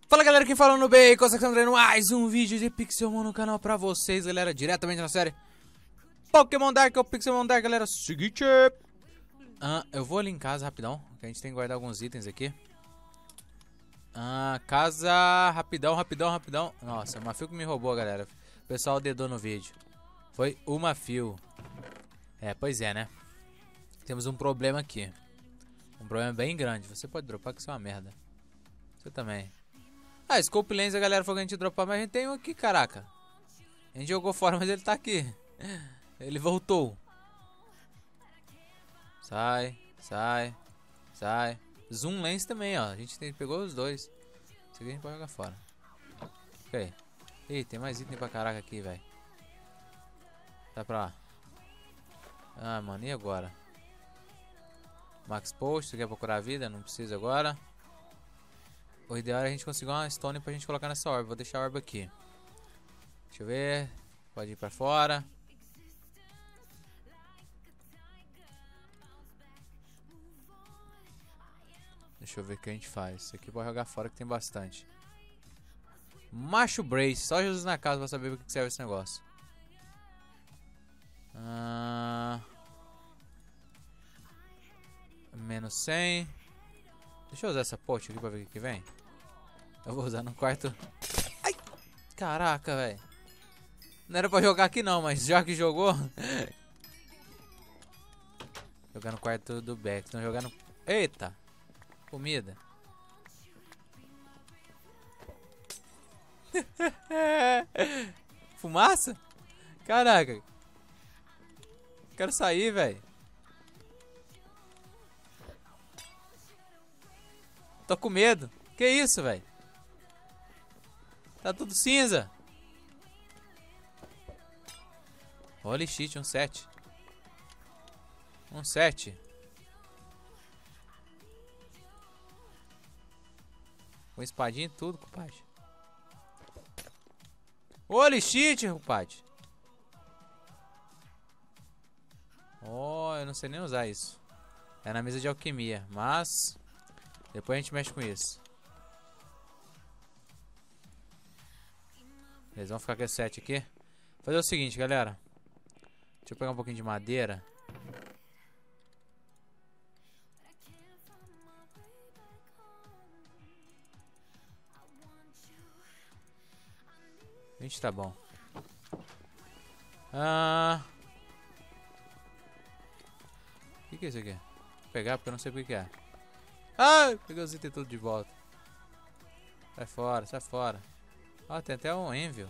Fala galera, quem fala no Bacon, você está trazendo mais um vídeo de Pixelmon no canal pra vocês, galera, diretamente na série Pokémon Dark, é o Pixelmon Dark, galera. Seguinte, eu vou ali em casa rapidão, que a gente tem que guardar alguns itens aqui. Casa, rapidão. Nossa, o Mafio que me roubou, galera. O pessoal dedou no vídeo. Foi o Mafio. Pois é, né? Temos um problema aqui. Um problema bem grande. Você pode dropar, que isso é uma merda. Você também. Scope Lens, a galera falou que a gente dropar, mas a gente tem um aqui, caraca. A gente jogou fora, mas ele tá aqui. Ele voltou. Sai. Zoom Lens também, ó. A gente pegou os dois. Isso aqui a gente pode jogar fora. Ok. Ih, tem mais item pra caraca aqui, velho. Tá pra lá. Mano, e agora? Max Post, você quer procurar a vida? Não precisa agora. O ideal é a gente conseguir uma stone pra gente colocar nessa orbe. Vou deixar a orbe aqui. Deixa eu ver. Pode ir pra fora. Deixa eu ver o que a gente faz. Isso aqui pode jogar fora que tem bastante. Macho Brace. Só Jesus na casa pra saber o que serve esse negócio. Menos 100. Deixa eu usar essa pote aqui pra ver o que vem. Eu vou usar no quarto. Ai! Caraca, velho. Não era pra jogar aqui não, mas já que jogou. Jogar no quarto do Beck. Não jogar no... Eita! Comida. Fumaça? Caraca. Quero sair, velho. Tô com medo. Que isso, velho? Tá tudo cinza. Holy shit, um 7. Um 7. Com espadinha e tudo, compadre. Holy shit, compadre. Oh, eu não sei nem usar isso. É na mesa de alquimia, mas... depois a gente mexe com isso. Eles vão ficar com esse 7 aqui. Vou fazer o seguinte, galera. Deixa eu pegar um pouquinho de madeira. Gente, tá bom. O que é isso aqui? Vou pegar porque eu não sei o que é. Peguei os itens tudo de volta. Sai fora. Ó, tem até um Envil.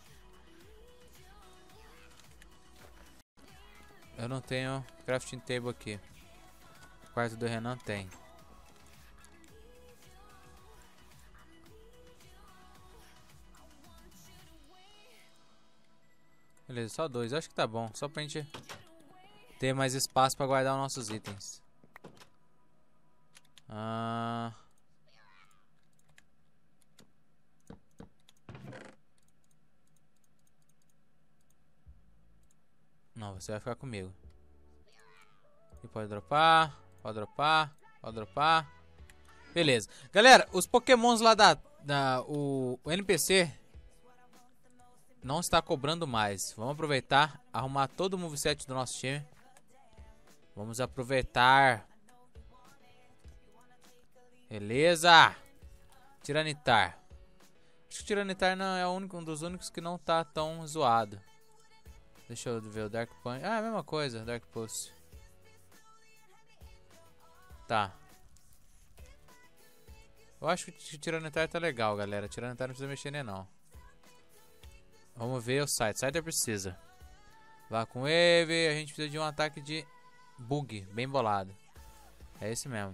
Eu não tenho crafting table aqui. O quarto do Renan tem. Beleza, só 2. Acho que tá bom. Só pra gente ter mais espaço pra guardar os nossos itens. Não, você vai ficar comigo. E pode dropar. Beleza. Galera, os pokémons lá o NPC não está cobrando mais. Vamos aproveitar, arrumar todo o moveset do nosso time. Vamos aproveitar. Beleza. Tiranitar. Acho que o Tiranitar não é um dos únicos que não tá tão zoado. Deixa eu ver o Dark Punch. A mesma coisa, Dark Pulse. Tá. Eu acho que o Tiranitar tá legal, galera. O Tiranitar não precisa mexer nem não. Vamos ver o Scyther. Scyther precisa. Vá com Wave. A gente precisa de um ataque de bug, bem bolado. É esse mesmo.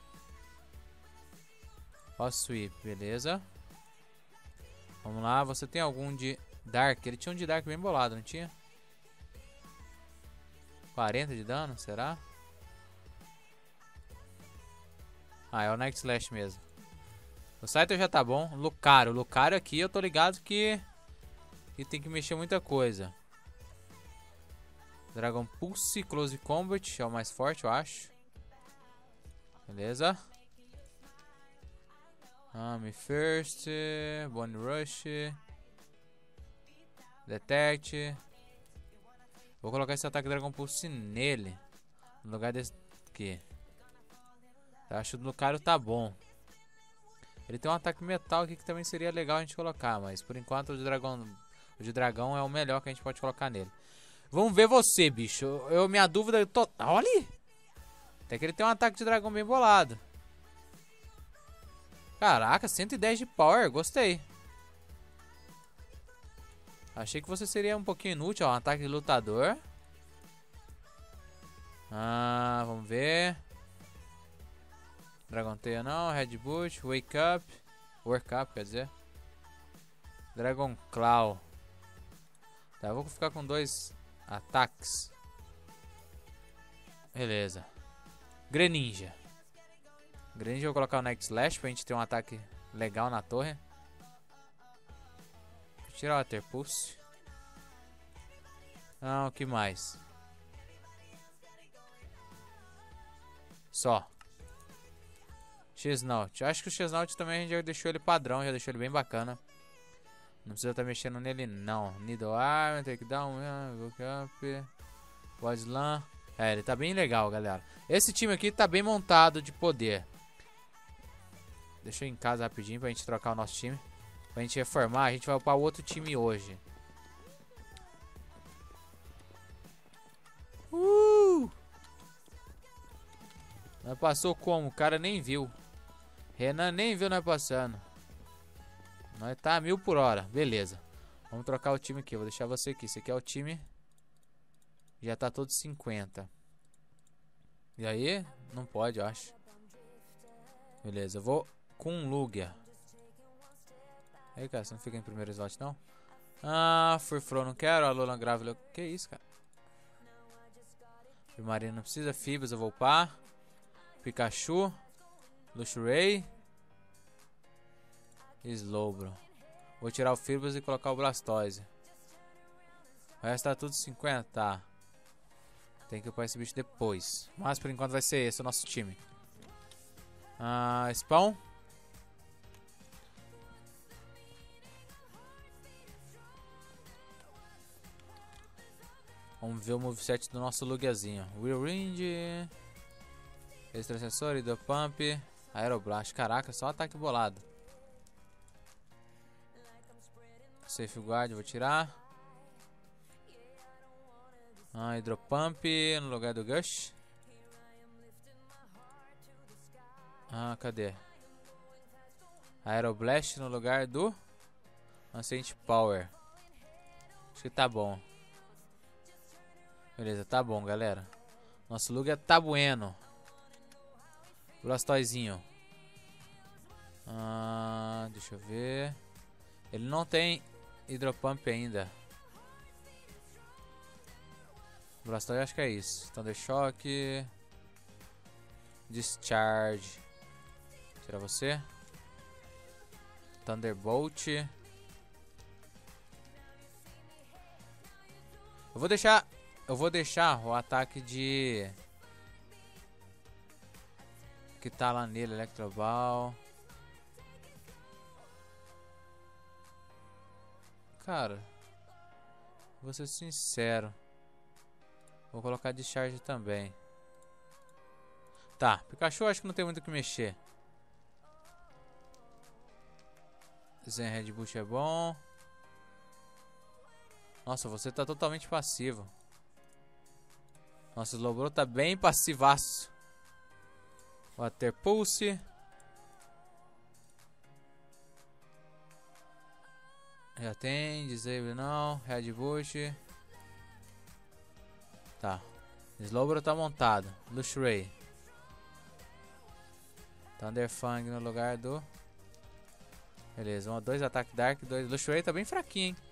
Ó, Sweep, beleza. Vamos lá, você tem algum de Dark? Ele tinha um de Dark bem bolado, não tinha? 40 de dano, será? É o Night Slash mesmo. O Scyther já tá bom. Lucario. Lucario aqui eu tô ligado que tem que mexer muita coisa. Dragon Pulse, Close Combat é o mais forte, eu acho. Beleza. Me First, Bone Rush, Detect. Vou colocar esse ataque Dragon Pulse nele, no lugar desse aqui. Eu acho que o Lucario tá bom. Ele tem um ataque metal aqui que também seria legal a gente colocar, mas por enquanto o de dragão é o melhor que a gente pode colocar nele. Vamos ver você, bicho. Minha dúvida total. Olha ali. Até que ele tem um ataque de dragão bem bolado. Caraca, 110 de power. Gostei. Achei que você seria um pouquinho inútil. Ó, um ataque de lutador. Vamos ver. Dragon Tail não. Red Boot. Wake Up. Work Up, quer dizer. Dragon Claw. Tá, eu vou ficar com 2 ataques. Beleza. Greninja. Greninja eu vou colocar o Next Slash pra gente ter um ataque legal na torre. Vou tirar o Water Pulse. Não, o que mais? Só. X-Naut. Acho que o X-Naut também a gente já deixou ele padrão, já deixou ele bem bacana. Não precisa estar mexendo nele não. Needle Arm, Takedown, Woke Up, Wadlan. Ele tá bem legal, galera. Esse time aqui tá bem montado de poder. Deixa eu ir em casa rapidinho pra gente trocar o nosso time. Pra gente reformar, a gente vai upar o outro time hoje. Nós passou como? O cara nem viu. Renan nem viu nós passando. Nós tá a 1000 por hora. Beleza. Vamos trocar o time aqui. Vou deixar você aqui. Esse aqui é o time. Já tá todo 50. E aí? Não pode, eu acho. Beleza. Eu vou com um Lugia. Aí, cara. Você não fica em primeiro slot, não? Furfrou não quero. Alolan Gravelo. Que isso, cara? Primarina não precisa. Fibas eu vou upar. Pikachu. Luxray. Slowbro. Vou tirar o Fibas e colocar o Blastoise. O resto tá tudo 50, tá. Tem que upar esse bicho depois. Mas por enquanto vai ser esse o nosso time. Spawn. Vamos ver o moveset do nosso Lugiazinho. Whirlwind. Extra Sensor, Hydro Pump. Aeroblast. Caraca, só ataque bolado. Safeguard, vou tirar. Hydro Pump no lugar do Gush. Cadê? Aeroblast no lugar do Ancient Power. Acho que tá bom. Beleza, tá bom, galera. Nosso Lugia tá bueno. Blastoizinho. Deixa eu ver. Ele não tem Hidropump ainda. Blastoise acho que é isso. Thunder Shock. Discharge. Tirar você. Thunderbolt. Eu vou deixar o ataque de que tá lá nele, Electroball. Cara, vou ser sincero. Vou colocar Discharge também. Tá, Pikachu acho que não tem muito o que mexer. Zen Red Bush é bom. Nossa, você tá totalmente passivo. Nossa, o Slowbro tá bem passivaço. Water Pulse. Já tem, Disable não, Red Bush. Tá. Slowbro tá montado. Luxray. Thunderfang no lugar do. Beleza, 2 ataque Dark, 2. Luxray tá bem fraquinho, hein?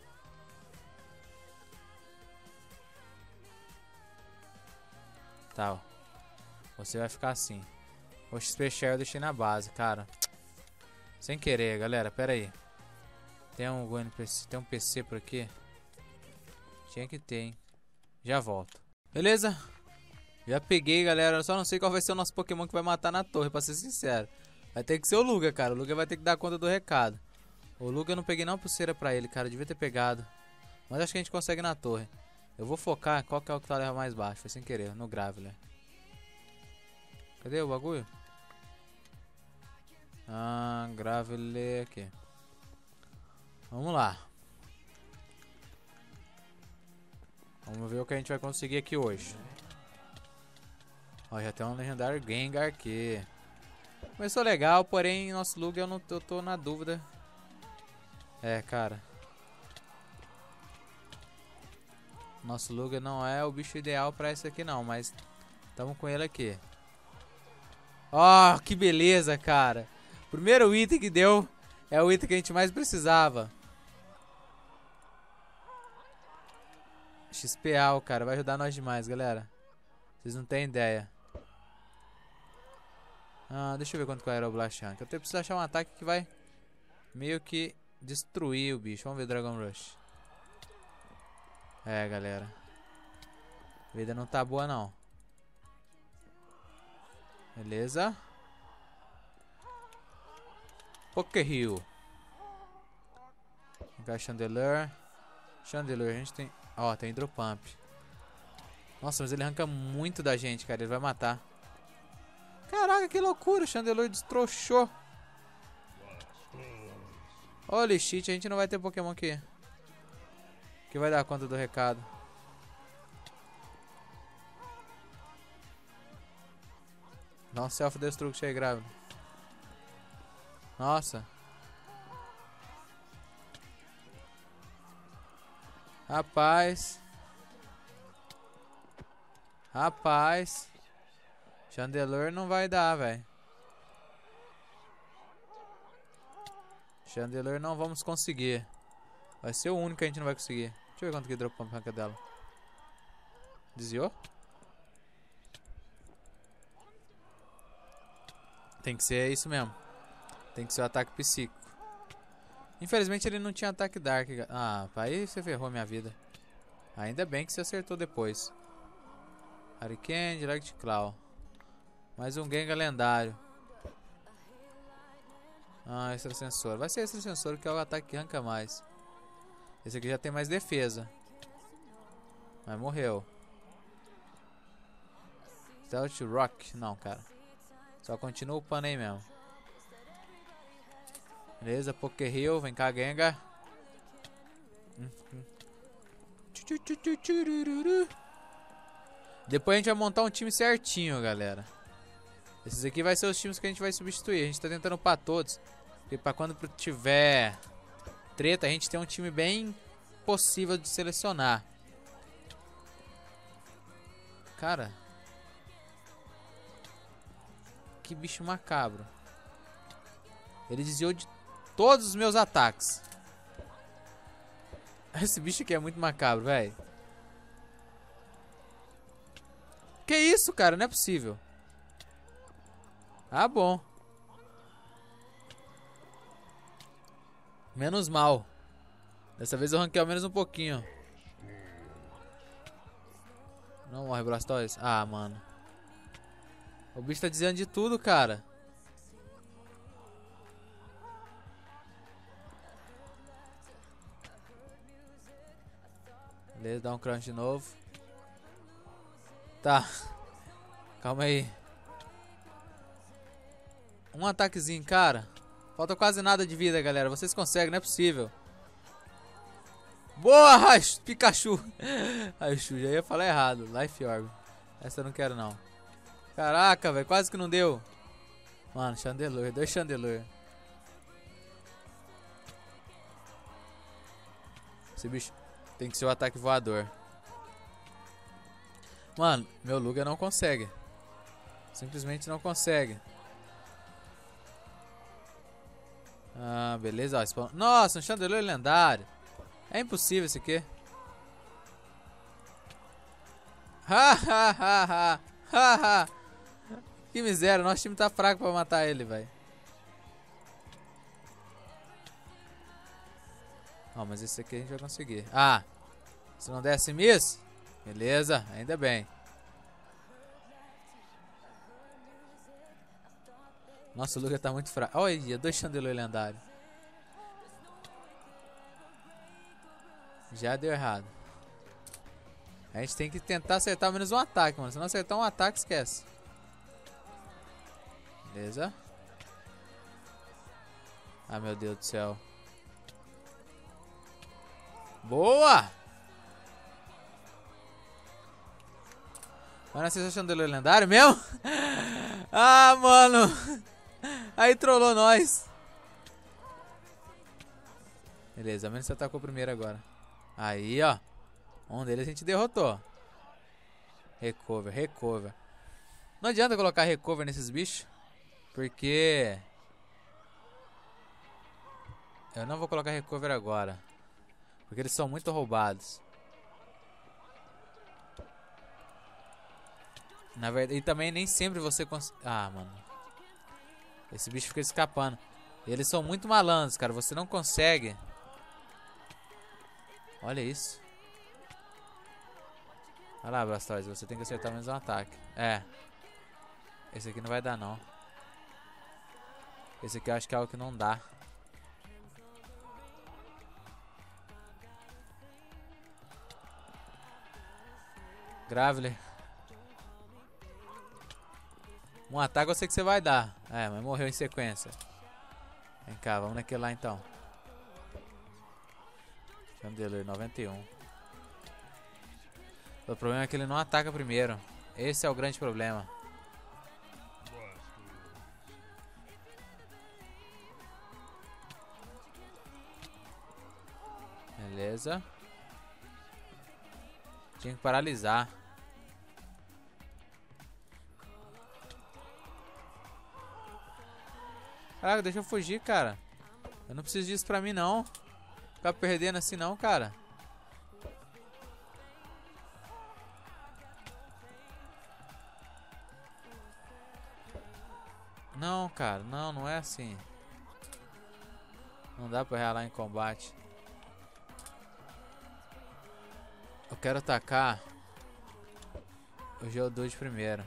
Tá, ó. Você vai ficar assim. O XP Share eu deixei na base, cara. Sem querer, galera, pera aí. Tem um NPC, tem um PC por aqui? Tinha que ter, hein? Já volto. Beleza? Já peguei, galera. Eu só não sei qual vai ser o nosso Pokémon que vai matar na torre, pra ser sincero. Vai ter que ser o Luga, cara. O Luga vai ter que dar conta do recado. O Luga eu não peguei não pulseira pra ele, cara. Eu devia ter pegado. Mas acho que a gente consegue na torre. Eu vou focar qual que é o que tá leva mais baixo. Foi sem querer, no Graveler. Cadê o bagulho? Ah, Graveler aqui. Vamos lá. Vamos ver o que a gente vai conseguir aqui hoje. Ó, já tem um legendário Gengar aqui. Começou legal, porém nosso Lugia eu tô na dúvida. É, cara. Nosso Lugia não é o bicho ideal pra esse aqui não, mas tamo com ele aqui. Ó, que beleza, cara. Primeiro item que deu é o item que a gente mais precisava. XPA, cara, vai ajudar nós demais, galera. Vocês não têm ideia. Ah, deixa eu ver quanto que é o Aeroblast Rank. Eu preciso achar um ataque que vai meio que destruir o bicho. Vamos ver Dragon Rush. É, galera. A vida não tá boa, não. Beleza. Pokério. Chandelure. Chandelure, a gente tem... Ó, tem Hidropump. Nossa, mas ele arranca muito da gente, cara. Ele vai matar. Caraca, que loucura. O Chandelure destrochou. Holy shit, a gente não vai ter Pokémon aqui que vai dar conta do recado. Dá um self-destruct aí, grave. Nossa. Rapaz. Rapaz. Chandelure não vai dar, velho. Chandelure não vamos conseguir. Vai ser o único que a gente não vai conseguir. Deixa eu ver quanto que dropou a ranca dela. Desviou? Tem que ser isso mesmo. Tem que ser o ataque psíquico. Infelizmente ele não tinha ataque Dark. Ah, aí você ferrou minha vida. Ainda bem que você acertou depois. Hurricane, Direct Claw. Mais um Gengar lendário. Ah, extrasensor. Vai ser extrasensor que é o ataque que arranca mais. Esse aqui já tem mais defesa. Mas morreu. Stealth Rock. Não, cara. Só continua upando aí mesmo. Beleza, Pokério. Vem cá, Gengar. Depois a gente vai montar um time certinho, galera. Esses aqui vai ser os times que a gente vai substituir. A gente tá tentando upar todos. Porque pra quando tiver treta, a gente tem um time bem possível de selecionar. Cara. Que bicho macabro. Ele desviou de todos os meus ataques. Esse bicho aqui é muito macabro, velho. Que isso, cara? Não é possível. Ah, bom. Menos mal. Dessa vez eu ranquei ao menos um pouquinho. Não morre, Blastoise. Ah, mano. O bicho tá desviando de tudo, cara. Beleza, dá um crunch de novo. Tá. Calma aí. Um ataquezinho, cara. Falta quase nada de vida, galera. Vocês conseguem, não é possível. Boa, Pikachu. Raichu, já ia falar errado. Life Orb. Essa eu não quero, não. Caraca, velho. Quase que não deu. Mano, Chandelure. 2 Chandelure. Esse bicho tem que ser o ataque voador. Mano, meu Lugia não consegue. Simplesmente não consegue. Ah, beleza. Ó, nossa, um Chandelure lendário. É impossível esse aqui. Ha, ha, ha, ha. Ha, ha. Que miséria. Nosso time tá fraco pra matar ele, velho. Ó, mas esse aqui a gente vai conseguir. Ah, se não desse miss, beleza, ainda bem. Nossa, o Lugia tá muito fraco. Olha, 2 chandelure lendários. Já deu errado. A gente tem que tentar acertar menos um ataque, mano. Se não acertar um ataque, esquece. Beleza. Ah, meu Deus do céu. Boa! Mas não é sensação do lendário mesmo? Ah, mano. Aí trollou nós. Beleza, a menos você atacou primeiro agora. Aí, ó. Um deles a gente derrotou. Recover, recover. Não adianta colocar recover nesses bichos. Porque... eu não vou colocar recover agora. Porque eles são muito roubados. Na verdade, e também nem sempre você consegue... ah, mano. Esse bicho fica escapando. Eles são muito malandros, cara. Você não consegue. Olha isso. Olha lá, Blastoise. Você tem que acertar menos um ataque. É. Esse aqui não vai dar, não. Esse aqui eu acho que é algo que não dá. Graveler. Um ataque eu sei que você vai dar. É, mas morreu em sequência. Vem cá, vamos naquele lá então. Chandelure 91. O problema é que ele não ataca primeiro. Esse é o grande problema. Beleza. Tinha que paralisar. Caraca, deixa eu fugir, cara. Eu não preciso disso pra mim, não. Ficar perdendo assim, não, cara. Não, cara. Não, não é assim. Não dá pra relar em combate. Eu quero atacar o Geodude primeiro.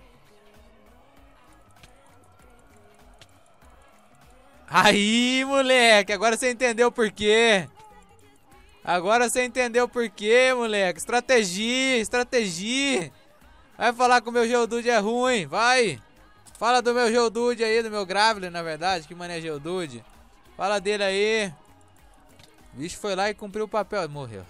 Aí, moleque, agora você entendeu por quê. Agora você entendeu por quê, moleque. Estratégia, estratégia. Vai falar que o meu Geodude é ruim, vai. Fala do meu Geodude aí, do meu Graveler, na verdade. Que mané é Geodude. Fala dele aí. O bicho foi lá e cumpriu o papel. Morreu.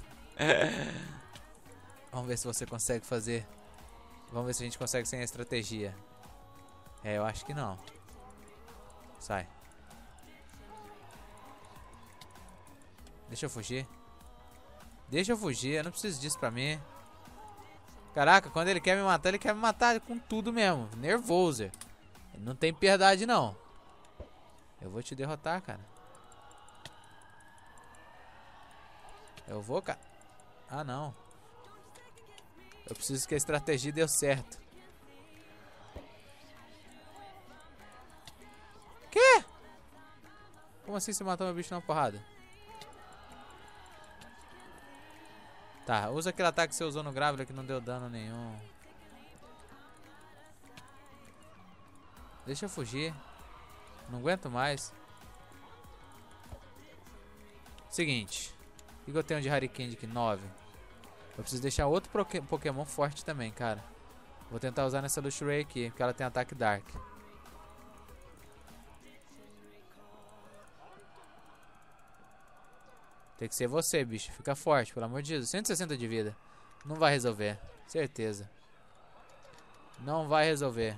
Vamos ver se você consegue fazer. Vamos ver se a gente consegue sem a estratégia. É, eu acho que não. Sai. Deixa eu fugir. Deixa eu fugir, eu não preciso disso pra mim. Caraca, quando ele quer me matar com tudo mesmo. Nervoso. Ele não tem piedade, não. Eu vou te derrotar, cara. Eu vou, cara. Ah, não. Eu preciso que a estratégia deu certo. Quê? Como assim você matou meu bicho na porrada? Tá, usa aquele ataque que você usou no Graveler que não deu dano nenhum. Deixa eu fugir. Não aguento mais. Seguinte. O que eu tenho de Harikand aqui? 9. Eu preciso deixar outro Pokémon forte também, cara. Vou tentar usar nessa Luxray aqui, porque ela tem ataque Dark. Tem que ser você, bicho. Fica forte, pelo amor de Deus. 160 de vida. Não vai resolver. Certeza. Não vai resolver.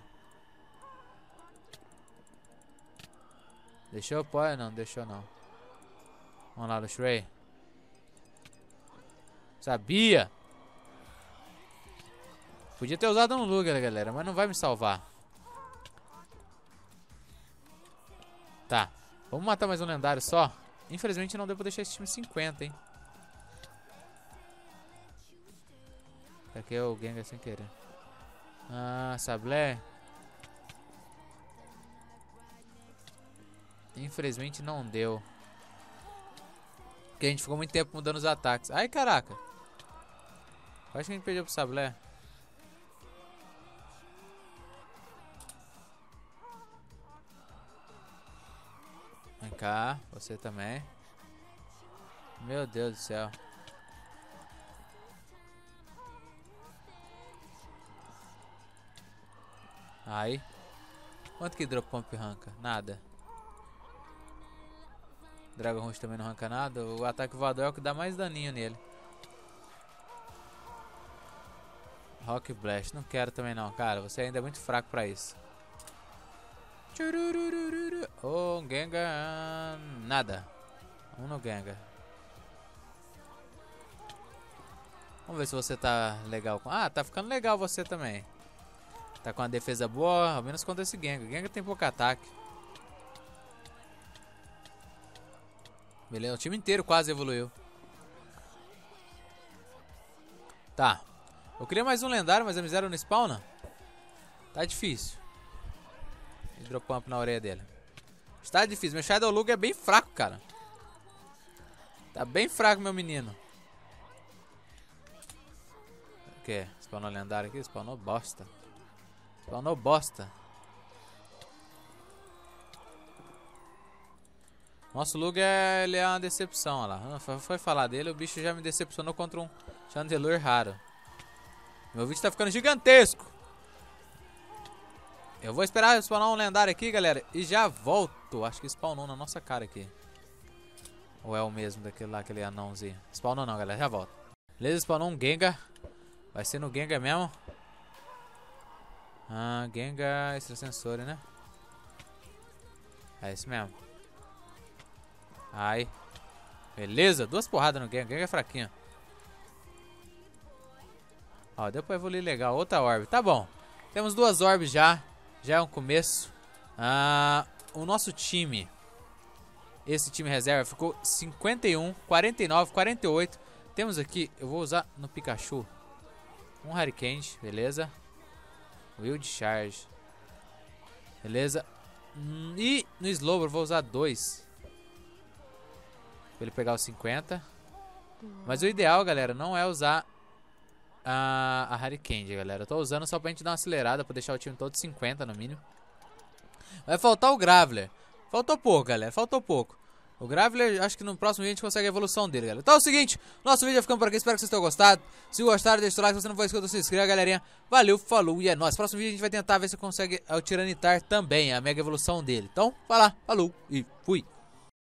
Deixou? Pode? Não, deixou não. Vamos lá, Luxray. Sabia! Podia ter usado um Lugia, galera, mas não vai me salvar. Tá. Vamos matar mais um lendário só. Infelizmente não deu pra deixar esse time 50, hein. Aqui é o Gengar sem querer. Ah, Sablé. Infelizmente não deu. Porque a gente ficou muito tempo mudando os ataques. Ai, caraca. Acho que a gente perdeu pro Sablé. cá. Você também. Meu Deus do céu. Aí. Quanto que Drop Pump arranca? Nada. Dragon Rush também não arranca nada. O ataque voador é o que dá mais daninho nele. Rock Blast. Não quero também não, cara. Você ainda é muito fraco pra isso. Oh, Gengar. Nada. Um no Gengar. Vamos ver se você tá legal com... Ah, tá ficando legal você também. Tá com uma defesa boa, ao menos contra esse Gengar. Gengar tem pouco ataque. Beleza, o time inteiro quase evoluiu. Tá. Eu queria mais um lendário, mas eles fizeram no spawn. Tá difícil. Hidropump na orelha dele. Está difícil. Meu Shadow Lug é bem fraco, cara. Tá bem fraco, meu menino. O que? Spawnou lendário aqui? Spawnou bosta. Spawnou bosta. Nosso Lug ele é uma decepção, olha lá. Foi falar dele, o bicho já me decepcionou contra um Chandelure raro. Meu vídeo tá ficando gigantesco. Eu vou esperar spawnar um lendário aqui, galera, e já volto. Acho que spawnou na nossa cara aqui. Ou é o mesmo daquele lá, aquele anãozinho? Spawnou não, galera, já volto. Beleza, spawnou um Gengar. Vai ser no Gengar mesmo. Ah, Gengar extrasensório, né? É isso mesmo. Ai. Beleza, duas porradas no Gengar. Gengar é fraquinho. Ó, deu pra evoluir legal. Outra orb. Tá bom. Temos duas orbes já. Já é um começo. O nosso time. Esse time reserva ficou 51, 49, 48. Temos aqui. Eu vou usar no Pikachu um Hurricane. Beleza. Wild Charge. Beleza. E no Slowbro eu vou usar dois. Pra ele pegar os 50. Mas o ideal, galera, não é usar a Hurricane, galera. Eu tô usando só pra gente dar uma acelerada, pra deixar o time todo 50 no mínimo. Vai faltar o Graveler. Faltou pouco, galera, faltou pouco. O Graveler, acho que no próximo vídeo a gente consegue a evolução dele, galera. Então é o seguinte, nosso vídeo vai ficando por aqui. Espero que vocês tenham gostado. Se gostaram, deixa o like. Se você não for inscrito, se inscreva, galerinha. Valeu, falou e é nóis. Próximo vídeo a gente vai tentar ver se consegue o Tiranitar também, a mega evolução dele. Então, vai lá, falou e fui.